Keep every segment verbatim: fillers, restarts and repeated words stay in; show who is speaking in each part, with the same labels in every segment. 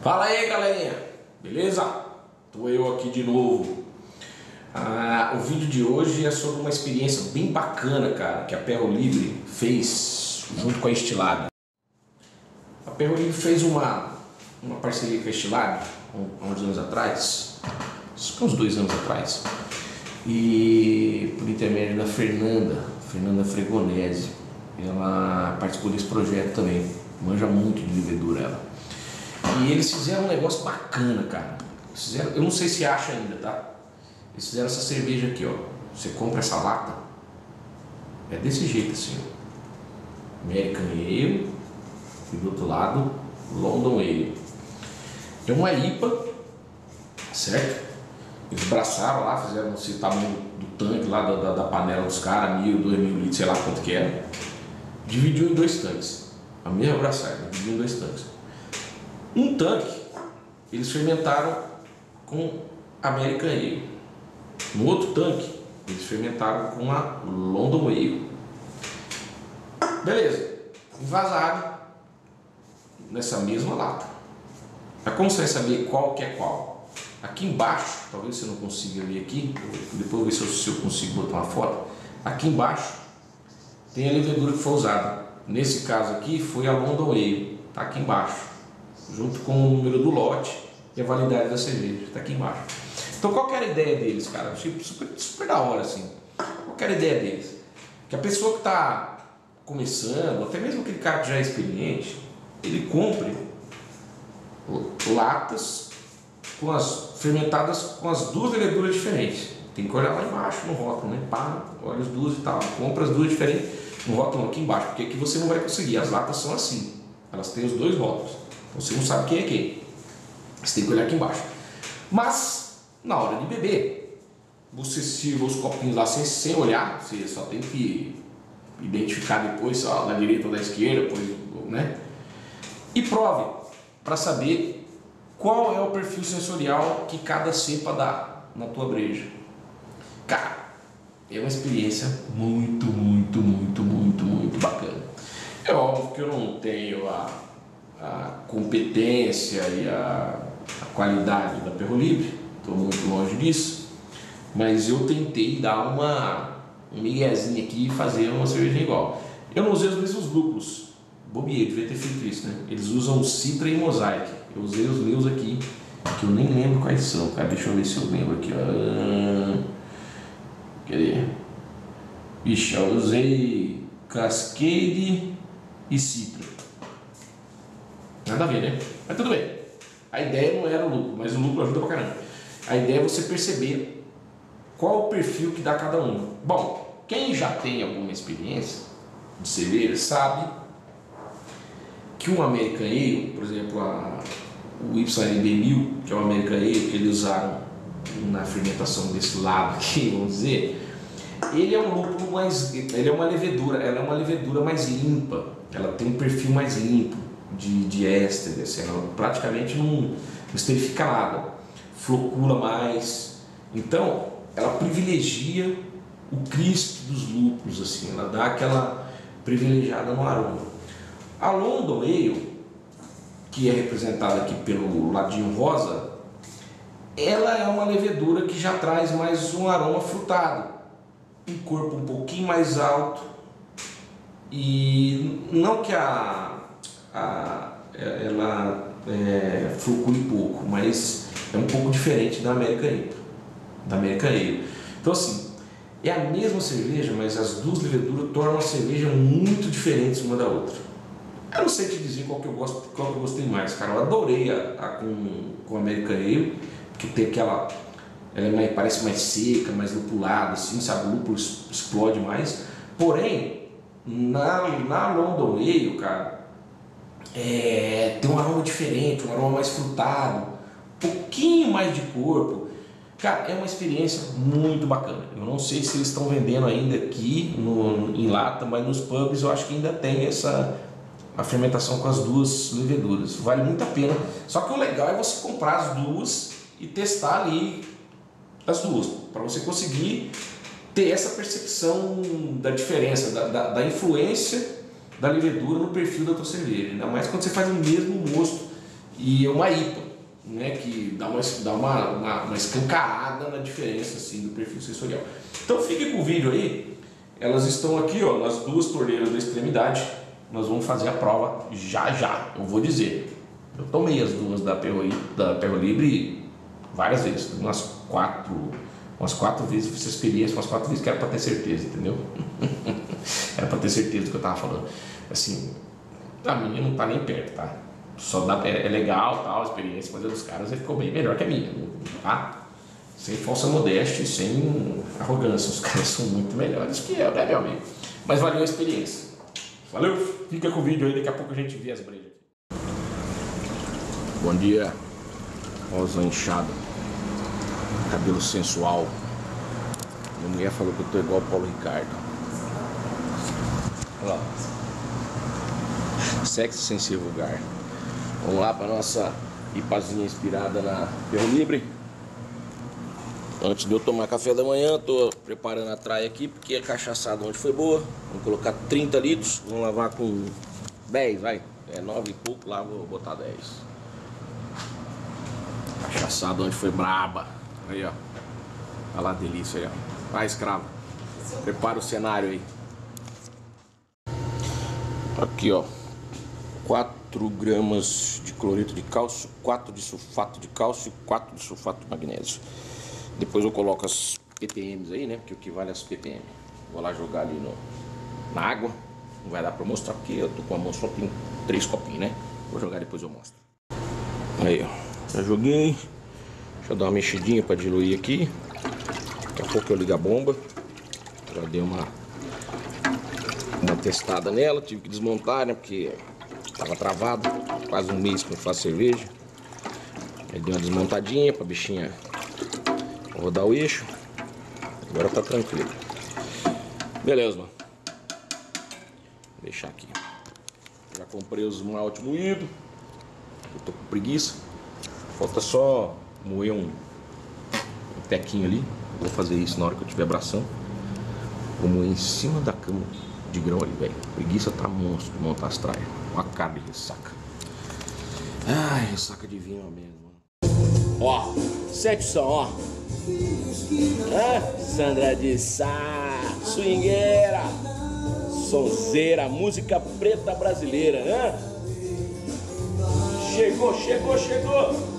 Speaker 1: Fala aí, galerinha, beleza? Tô eu aqui de novo. Ah, o vídeo de hoje é sobre uma experiência bem bacana, cara, que a Perro Livre fez junto com a Estilab. A Perro Livre fez uma, uma parceria com a Estilab há uns anos atrás, uns dois anos atrás, e por intermédio da Fernanda, Fernanda Fregonese, ela participou desse projeto também, manja muito de levedura ela. E eles fizeram um negócio bacana, cara. Eles fizeram, eu não sei se acha ainda, tá? Eles fizeram essa cerveja aqui, ó. Você compra essa lata, é desse jeito assim, ó. American Ale e do outro lado London Ale. É uma I P A, certo? Eles braçaram lá, fizeram esse tamanho do tanque lá da, da, da panela dos caras, mil, dois mil litros, sei lá quanto que era. Dividiu em dois tanques. A mesma braçagem, dividiu em dois tanques. Um tanque eles fermentaram com American Ale. No outro tanque eles fermentaram com a London Ale. Beleza, envasado nessa mesma lata. Mas como você vai saber qual que é qual? Aqui embaixo, talvez você não consiga ver aqui, depois eu vou ver se eu, se eu consigo botar uma foto. Aqui embaixo tem a levedura que foi usada. Nesse caso aqui foi a London Ale, tá aqui embaixo, junto com o número do lote e a validade da cerveja, está aqui embaixo. Então qual que era a ideia deles, cara? Eu achei super, super da hora assim. Qual que era a ideia deles? Que a pessoa que está começando, até mesmo aquele cara que já é experiente, ele compre latas com as, fermentadas com as duas leveduras diferentes. Tem que olhar lá embaixo no rótulo, né? Pá, olha as duas e tal, compra as duas diferentes no rótulo aqui embaixo, porque aqui você não vai conseguir, as latas são assim, elas têm os dois rótulos. Você não sabe quem é quem. Você tem que olhar aqui embaixo. Mas, na hora de beber, você sirva os copinhos lá sem, sem olhar. Você só tem que identificar depois, ó, da direita ou da esquerda, depois, né? E prove para saber qual é o perfil sensorial que cada cepa dá na tua breja. Cara, é uma experiência muito, muito, muito, muito, muito bacana. É óbvio que eu não tenho a a competência e a, a qualidade da Perro Livre, estou muito longe disso, mas eu tentei dar uma um miguezinho aqui e fazer uma cerveja igual. Eu não usei os mesmos lúpulos, bobiei, devia ter feito isso, né? Eles usam Citra e Mosaic, eu usei os meus aqui, que eu nem lembro quais são, cara, deixa eu ver se eu lembro aqui, ó. Cadê? Vixe, eu usei Cascade e Citra. Nada a ver, né? Mas tudo bem. A ideia não era o lucro, mas o lucro ajuda pra caramba. A ideia é você perceber qual o perfil que dá cada um. Bom, quem já tem alguma experiência de cerveja sabe que um American Ale, por exemplo, a, o Y L B mil, que é o American Ale que eles usaram na fermentação desse lado aqui, vamos dizer, ele é um lúpulo mais, ele é uma levedura, ela é uma levedura mais limpa, ela tem um perfil mais limpo de, de éster, assim, ela praticamente não esterifica nada, flocula mais, então ela privilegia o crisp dos lúpulos, assim, ela dá aquela privilegiada no aroma. A London Ale, que é representada aqui pelo ladinho rosa, ela é uma levedura que já traz mais um aroma frutado, um corpo um pouquinho mais alto, e não que a A, ela é, flocule pouco, mas é um pouco diferente da American Ale, da American Ale. Então assim, é a mesma cerveja, mas as duas leveduras tornam a cerveja muito diferentes uma da outra. Eu não sei te dizer qual que eu gosto, qual que eu gostei mais, cara. Eu adorei a, a com, com a American Ale, porque tem aquela, ela é mais, parece mais seca, mais lupulada, assim, sabe? O lúpulo explode mais. Porém, na, na London Ale, cara, É, tem um aroma diferente, um aroma mais frutado, um pouquinho mais de corpo. Cara, é uma experiência muito bacana. Eu não sei se eles estão vendendo ainda aqui no, em lata, mas nos pubs eu acho que ainda tem essa a fermentação com as duas leveduras. Vale muito a pena. Só que o legal é você comprar as duas e testar ali as duas, para você conseguir ter essa percepção da diferença, da, da, da influência da levedura no perfil da tua cerveja, ainda mais quando você faz o mesmo mosto e uma I P A, né, que dá, uma, dá uma, uma, uma escancarada na diferença assim, do perfil sensorial. Então fique com o vídeo aí, elas estão aqui ó, nas duas torneiras da extremidade, nós vamos fazer a prova já já, eu vou dizer. Eu tomei as duas da Perro, da Perro Libre várias vezes, umas quatro, umas quatro vezes fiz essa experiência, umas quatro vezes que era para ter certeza, entendeu? Era para ter certeza do que eu tava falando. Assim, a minha não tá nem perto, tá? Só dá, é, é legal, tal, a experiência, mas a dos caras ficou bem melhor que a minha, tá? Sem falsa modéstia e sem arrogância, os caras são muito melhores que eu, né, meu amigo? Mas valeu a experiência. Valeu, fica com o vídeo aí, daqui a pouco a gente vê as brejas. Bom dia, rosa inchada, cabelo sensual. Minha mulher falou que eu tô igual o Paulo Ricardo. Olha lá. Sexy sem ser vulgar. Vamos lá para nossa ipazinha inspirada na Perro Libre. Antes de eu tomar café da manhã, tô preparando a traia aqui, porque a cachaçada ontem foi boa. Vamos colocar trinta litros, vamos lavar com dez, vai. É nove e pouco, lá vou botar dez. Cachaçada ontem foi braba. Aí, ó. Olha lá a delícia aí, ó. Vai, escravo. Prepara o cenário aí. Aqui, ó. quatro gramas de cloreto de cálcio, quatro de sulfato de cálcio e quatro de sulfato de magnésio. Depois eu coloco as P P Ms aí, né? Porque o que vale é as P P M. Vou lá jogar ali no, na água. Não vai dar pra mostrar porque eu tô com a mão só tem três copinhos, né? Vou jogar depois eu mostro. Aí, ó. Já joguei. Deixa eu dar uma mexidinha pra diluir aqui. Daqui a pouco eu ligo a bomba. Já dei uma, uma testada nela. Tive que desmontar, né? Porque tava travado. Quase um mês que não faço cerveja. Aí dei uma desmontadinha pra bichinha rodar o eixo. Agora tá tranquilo. Beleza, mano. Vou deixar aqui. Já comprei os esmalte moído. Eu tô com preguiça. Falta só moer um, um tequinho ali. Vou fazer isso na hora que eu estiver abraçando. Vou moer em cima da cama de grão ali, velho. Preguiça tá monstro de montar as traias. Uma cara de ressaca. Ai, ressaca de vinho mesmo. Ó, sete som, ó. Ah, Sandra de Sá, swingueira, sonzeira, música preta brasileira, né? Chegou, chegou, chegou.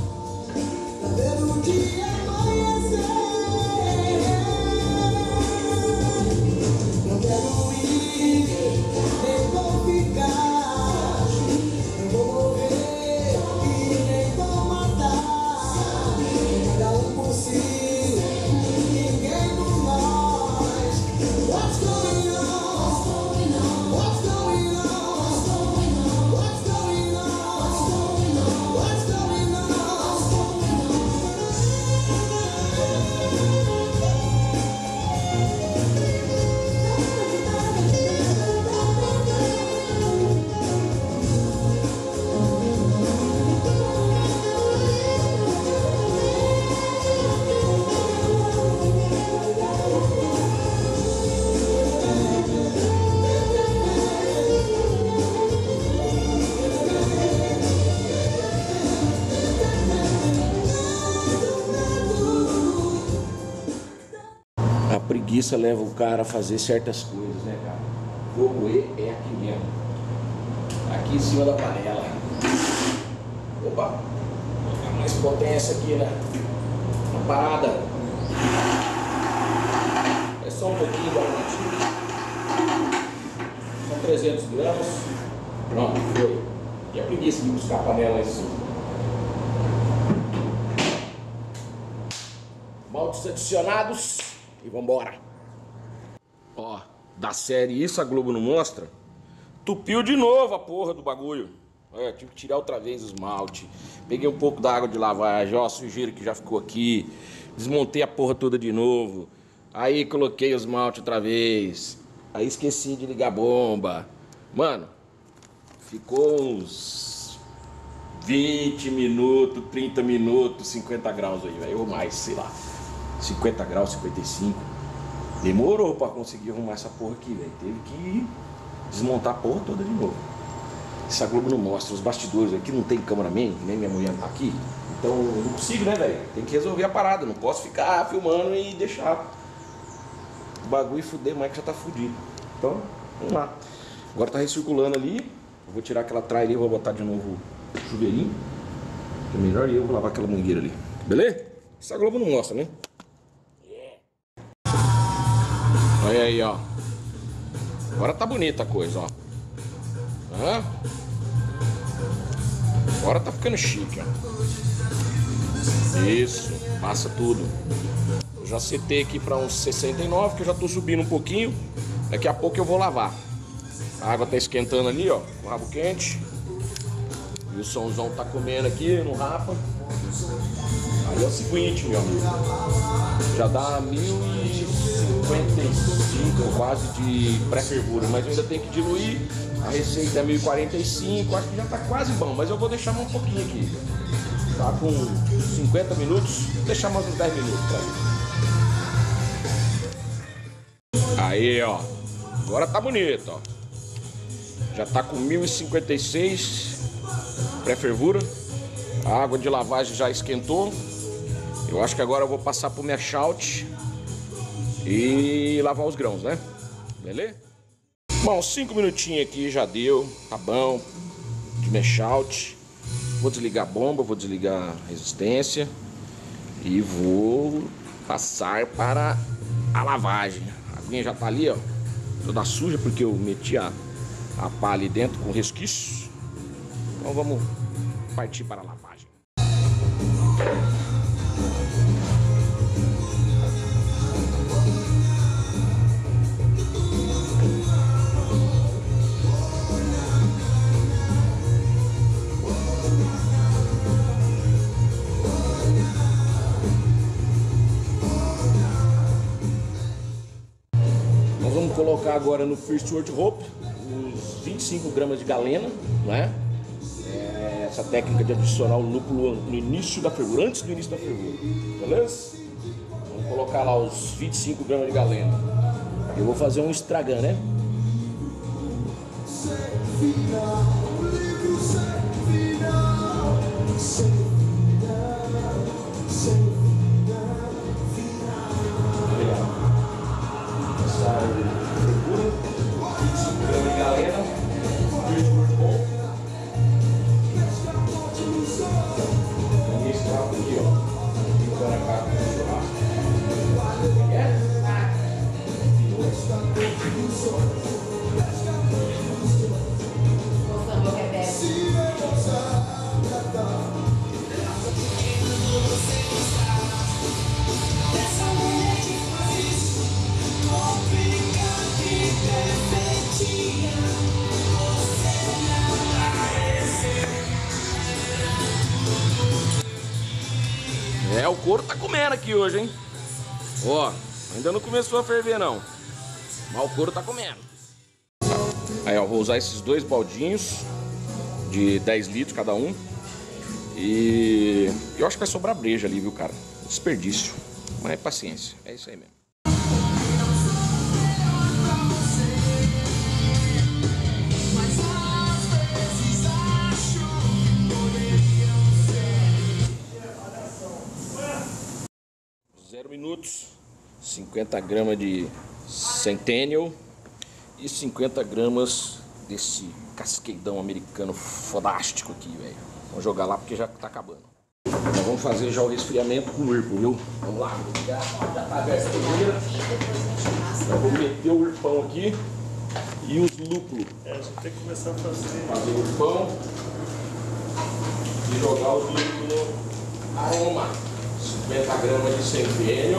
Speaker 1: A preguiça leva o cara a fazer certas coisas, né, cara? Vou moer é aqui mesmo. Aqui em cima da panela. Opa! Vou dar mais potência aqui, né? Uma parada. É só um pouquinho da noite. São trezentos gramas. Pronto, foi. E a preguiça de buscar a panela em cima. Maltes adicionados. E vambora. Ó, da série Isso a Globo Não Mostra, tupiu de novo a porra do bagulho. É, tive que tirar outra vez o esmalte. Peguei um pouco da água de lavagem, ó, sujeira que já ficou aqui. Desmontei a porra toda de novo. Aí coloquei o esmalte outra vez. Aí esqueci de ligar a bomba. Mano, ficou uns vinte minutos, trinta minutos, cinquenta graus aí, velho. Ou mais, sei lá. cinquenta graus, cinquenta e cinco. Demorou pra conseguir arrumar essa porra aqui, velho. Teve que desmontar a porra toda de novo. Esse a Globo não mostra, os bastidores aqui não tem cameraman, nem minha mulher tá aqui. Então eu não consigo, né, velho? Tem que resolver a parada, não posso ficar filmando e deixar o bagulho fuder mais que já tá fudido. Então, vamos lá. Agora tá recirculando ali. Eu vou tirar aquela traia ali, vou botar de novo o chuveirinho. Que é melhor eu vou lavar aquela mangueira ali. Beleza? Essa Globo não mostra, né? Yeah. Olha aí, ó. Agora tá bonita a coisa, ó. Hã? Agora tá ficando chique, ó. Isso, passa tudo. Eu já setei aqui para uns sessenta e nove, que eu já tô subindo um pouquinho. Daqui a pouco eu vou lavar. A água tá esquentando ali, ó, o rabo quente. E o somzão tá comendo aqui no rapa. Aí é o seguinte, meu amigo. Já dá mil e cinquenta e cinco quase de pré-fervura, mas eu ainda tenho que diluir. A receita é mil e quarenta e cinco, acho que já tá quase bom, mas eu vou deixar mais um pouquinho aqui. Tá com cinquenta minutos, vou deixar mais uns dez minutos pra mim. Aí, ó. Agora tá bonito, ó. Já tá com mil e cinquenta e seis pré-fervura. A água de lavagem já esquentou. Eu acho que agora eu vou passar pro mash out e lavar os grãos, né? Beleza? Bom, cinco minutinhos aqui já deu. Tá bom. De mash out. Vou desligar a bomba, vou desligar a resistência e vou passar para a lavagem. A aguinha já tá ali, ó, toda suja porque eu meti a, a pá ali dentro com resquício. Então vamos partir para a lavagem. Colocar agora no First World Hope uns vinte e cinco gramas de galena, né? É essa técnica de adicionar o lúpulo no início da fervura, antes do início da fervura, beleza? Vamos colocar lá os vinte e cinco gramas de galena. Eu vou fazer um estragan, né? É, o couro tá comendo aqui hoje, hein? Ó, ainda não começou a ferver, não. Mas o couro tá comendo. Aí, ó, vou usar esses dois baldinhos de dez litros cada um. E eu acho que vai sobrar breja ali, viu, cara? Desperdício. Mas é paciência. É isso aí mesmo. Zero minutos, cinquenta gramas de Centennial e cinquenta gramas desse casqueidão americano fodástico aqui, velho. Vamos jogar lá porque já tá acabando. Nós vamos fazer já o resfriamento com o Whirlpool, viu? Vamos lá, já, já tá aberta a torneira. Eu vou meter o urpão aqui e os lúpulos.
Speaker 2: É, a gente tem que começar a fazer.
Speaker 1: Fazer o urpão e jogar os lúpulos no aroma. cinquenta gramas de Centennial.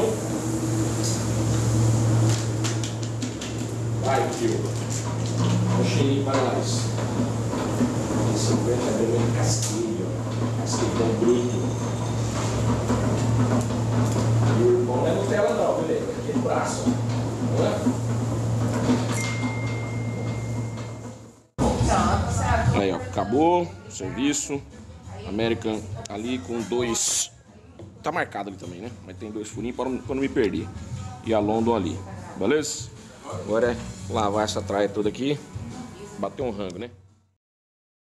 Speaker 1: Vai, tio. Um cheirinho para nós. cinquenta gramas de casquilho. Casquilhão bruto. E o irmão não é Nutella não, beleza? Aqui no braço. Não é? Aí, ó. Acabou o serviço. American ali com dois... Tá marcado ali também, né? Mas tem dois furinhos para não, para não me perder. E a London ali. Beleza? Agora é lavar essa traia toda aqui. Bater um rango, né?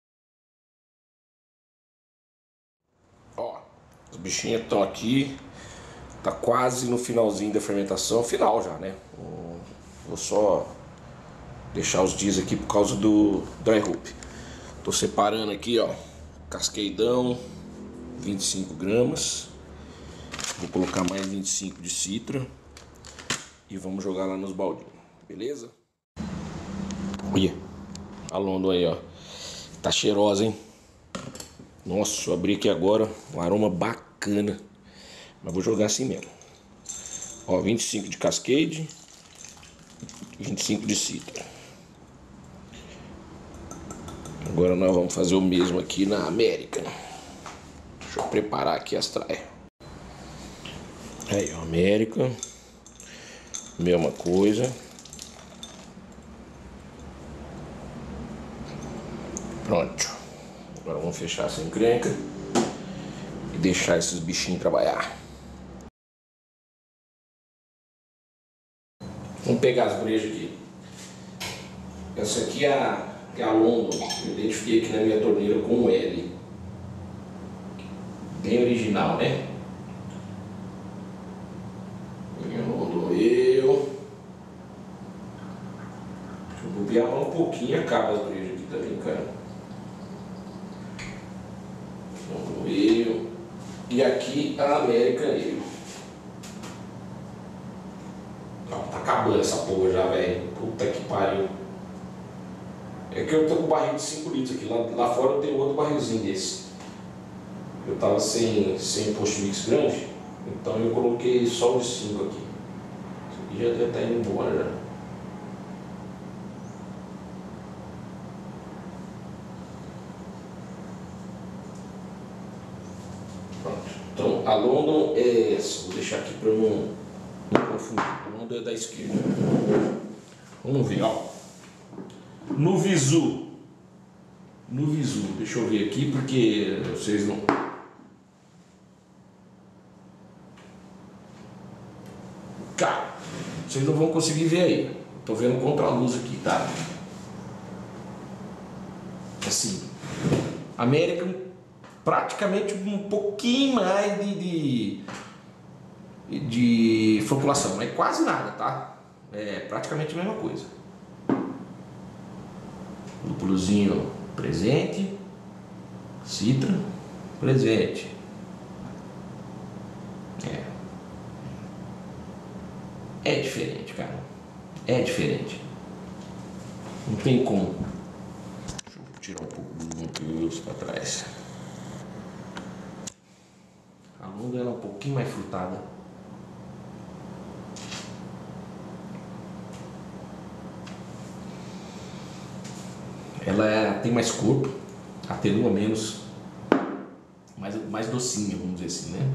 Speaker 1: Os bichinhos estão aqui. Tá quase no finalzinho da fermentação. Final já, né? Vou só deixar os dias aqui por causa do dry hop. Tô separando aqui, ó. Casqueidão, vinte e cinco gramas. Vou colocar mais vinte e cinco de citra. E vamos jogar lá nos baldinhos. Beleza? Olha. A London aí, ó. Tá cheirosa, hein? Nossa, eu abri aqui agora. Um aroma bacana. Mas vou jogar assim mesmo. Ó, vinte e cinco de Cascade. vinte e cinco de citra. Agora nós vamos fazer o mesmo aqui na América. Deixa eu preparar aqui as traias. Aí, ó, América. Mesma coisa. Pronto. Agora vamos fechar essa encrenca e deixar esses bichinhos trabalhar. Vamos pegar as brejas aqui. Essa aqui é a, é a London. Eu identifiquei aqui na minha torneira com um L. Bem original, né? Minha London eu. Deixa eu bobear um pouquinho e acaba as brejas aqui também, cara. London eu. E aqui a American Ale. Tá acabando essa porra já, velho. Puta que pariu. É que eu tô com um barril de cinco litros aqui. Lá, lá fora eu tenho outro barrilzinho desse. Eu tava sem, sem post mix grande, então eu coloquei só o de cinco aqui. Isso aqui já deve estar indo embora já. Pronto. Então a London é essa. Vou deixar aqui para eu não, não confundir. A London é da esquerda. Vamos ver, ó. No visu. No visu. Deixa eu ver aqui porque vocês não. Cara, vocês não vão conseguir ver aí. Tô vendo contra a luz aqui, tá? Assim, American praticamente um pouquinho mais de de, de floculação, mas quase nada, tá? É praticamente a mesma coisa. Lúpulozinho presente, citra presente. É. É diferente, cara. É diferente. Não tem como. Deixa eu tirar um pouco do Deus para trás. A London ela é um pouquinho mais frutada. Ela é, tem mais corpo, atenua menos, mais, mais docinha, vamos dizer assim, né?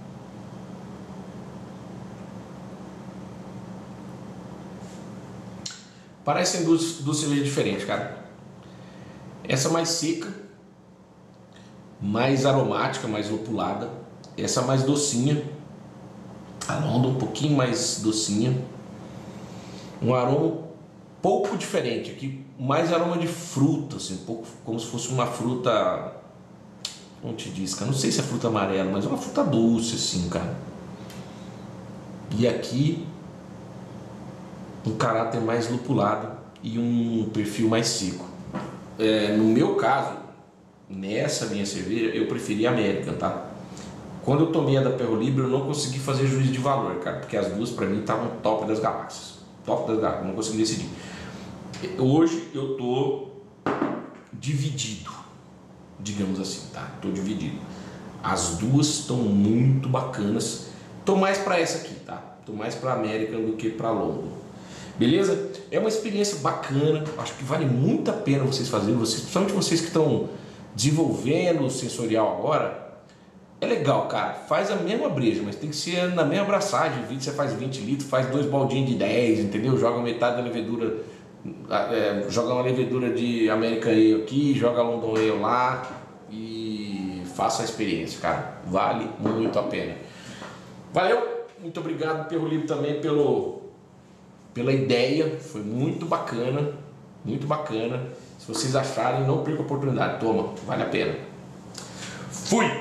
Speaker 1: Parecem duas, duas cervejas diferentes, cara. Essa mais seca, mais aromática, mais lupulada. Essa mais docinha. A London um pouquinho mais docinha. Um aroma pouco diferente aqui, mais aroma de fruta, assim, um pouco como se fosse uma fruta, como te diz, cara, não sei se é fruta amarela, mas é uma fruta doce, assim, cara. E aqui um caráter mais lupulado e um perfil mais seco. É, no meu caso, nessa minha cerveja, eu preferi a American, tá? Quando eu tomei a da Perro Libre, eu não consegui fazer juízo de valor, cara, porque as duas pra mim estavam top das galáxias. Top das galáxias, não consegui decidir. Hoje eu tô dividido, digamos assim, tá? Tô dividido. As duas estão muito bacanas. Tô mais pra essa aqui, tá? Tô mais pra American do que pra London. Beleza? É uma experiência bacana. Acho que vale muito a pena vocês fazerem, vocês, principalmente vocês que estão desenvolvendo o sensorial agora. É legal, cara. Faz a mesma breja, mas tem que ser na mesma abraçagem. Você faz vinte litros, faz dois baldinhos de dez, entendeu? Joga metade da levedura, é, joga uma levedura de American Ale aqui, joga London Ale lá e faça a experiência, cara. Vale muito a pena. Valeu! Muito obrigado, Perro Libre, também pelo, pela ideia. Foi muito bacana, muito bacana. Se vocês acharem, não perca a oportunidade. Toma, vale a pena. Fui!